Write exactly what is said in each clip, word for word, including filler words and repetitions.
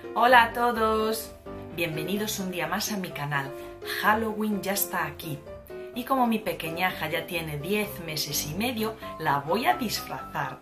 Hola a todos, bienvenidos un día más a mi canal. Halloween ya está aquí y como mi pequeñaja ya tiene diez meses y medio, la voy a disfrazar.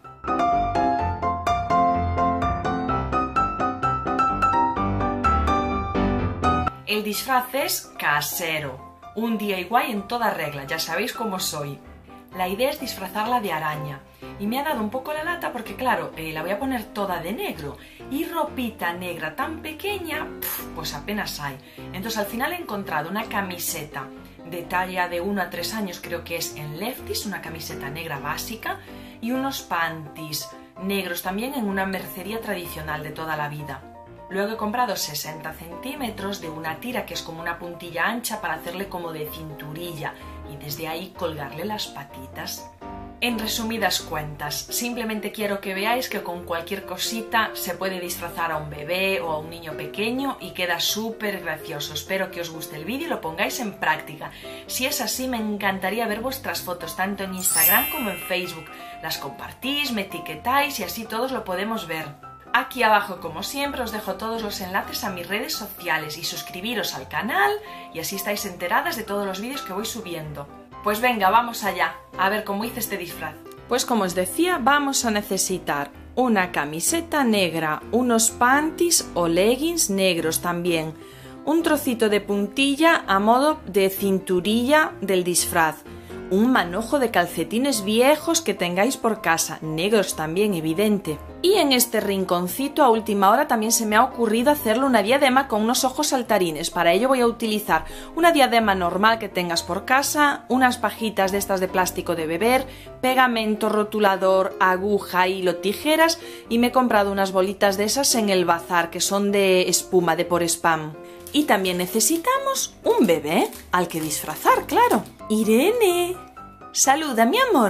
El disfraz es casero, un D I Y en toda regla, ya sabéis cómo soy. La idea es disfrazarla de araña y me ha dado un poco la lata porque claro, eh, la voy a poner toda de negro y ropita negra tan pequeña, pues apenas hay. Entonces al final he encontrado una camiseta de talla de uno a tres años, creo que es en Lefties, una camiseta negra básica y unos panties negros también en una mercería tradicional de toda la vida. Luego he comprado sesenta centímetros de una tira que es como una puntilla ancha para hacerle como de cinturilla y desde ahí colgarle las patitas. En resumidas cuentas, simplemente quiero que veáis que con cualquier cosita se puede disfrazar a un bebé o a un niño pequeño y queda súper gracioso. Espero que os guste el vídeo y lo pongáis en práctica. Si es así, me encantaría ver vuestras fotos tanto en Instagram como en Facebook. Las compartís, me etiquetáis y así todos lo podemos ver. Aquí abajo, como siempre, os dejo todos los enlaces a mis redes sociales y suscribiros al canal y así estáis enteradas de todos los vídeos que voy subiendo. Pues venga, vamos allá, a ver cómo hice este disfraz. Pues como os decía, vamos a necesitar una camiseta negra, unos panties o leggings negros también, un trocito de puntilla a modo de cinturilla del disfraz, un manojo de calcetines viejos que tengáis por casa, negros también, evidente. Y en este rinconcito a última hora también se me ha ocurrido hacerle una diadema con unos ojos saltarines. Para ello voy a utilizar una diadema normal que tengas por casa, unas pajitas de estas de plástico de beber, pegamento, rotulador, aguja, hilo, tijeras y me he comprado unas bolitas de esas en el bazar que son de espuma, de por spam. Y también necesitamos un bebé al que disfrazar, claro. Irene, saluda, mi amor.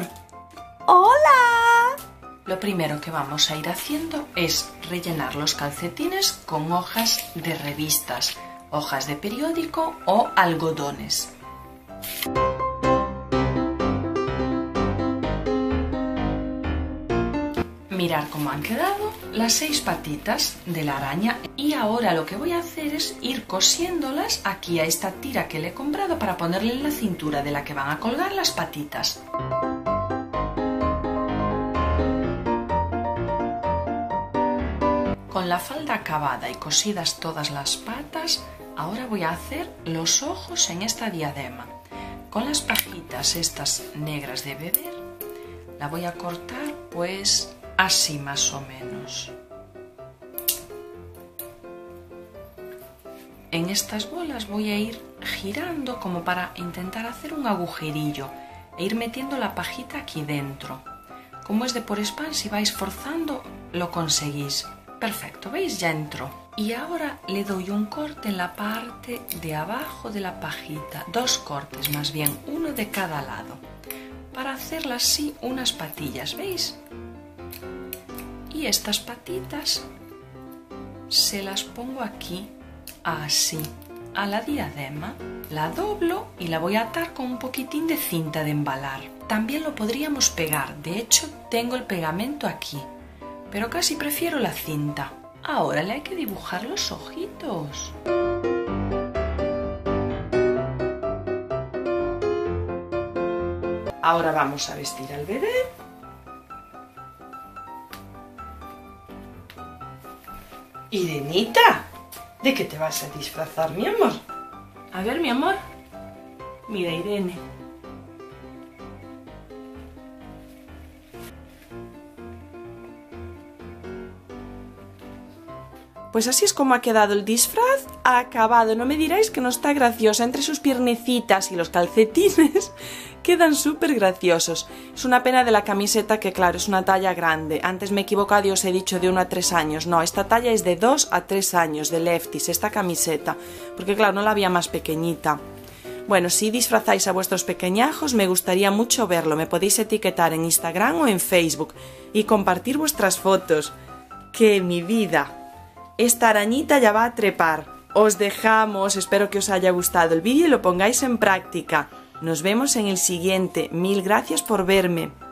¡Hola! Lo primero que vamos a ir haciendo es rellenar los calcetines con hojas de revistas, hojas de periódico o algodones. Mirar cómo han quedado las seis patitas de la araña y ahora lo que voy a hacer es ir cosiéndolas aquí a esta tira que le he comprado para ponerle en la cintura de la que van a colgar las patitas. Con la falda acabada y cosidas todas las patas, ahora voy a hacer los ojos en esta diadema. Con las pajitas estas negras de beber, la voy a cortar pues así más o menos. En estas bolas voy a ir girando como para intentar hacer un agujerillo e ir metiendo la pajita aquí dentro. Como es de por spam, si vais forzando lo conseguís. Perfecto, ¿veis? Ya entró. Y ahora le doy un corte en la parte de abajo de la pajita, dos cortes más bien, uno de cada lado, para hacerle así unas patillas, ¿veis? Y estas patitas se las pongo aquí, así, a la diadema. La doblo y la voy a atar con un poquitín de cinta de embalar. También lo podríamos pegar, de hecho tengo el pegamento aquí, pero casi prefiero la cinta. Ahora le hay que dibujar los ojitos. Ahora vamos a vestir al bebé. Irenita, ¿de qué te vas a disfrazar, mi amor? A ver, mi amor. Mira, Irene. Pues así es como ha quedado el disfraz, ha acabado. No me diráis que no está graciosa, entre sus piernecitas y los calcetines quedan súper graciosos. Es una pena de la camiseta que claro, es una talla grande. Antes me he equivocado y os he dicho de uno a tres años. No, esta talla es de dos a tres años, de Lefties, esta camiseta. Porque claro, no la había más pequeñita. Bueno, si disfrazáis a vuestros pequeñajos, me gustaría mucho verlo. Me podéis etiquetar en Instagram o en Facebook y compartir vuestras fotos. ¡Qué mi vida! Esta arañita ya va a trepar. Os dejamos, espero que os haya gustado el vídeo y lo pongáis en práctica. Nos vemos en el siguiente. Mil gracias por verme.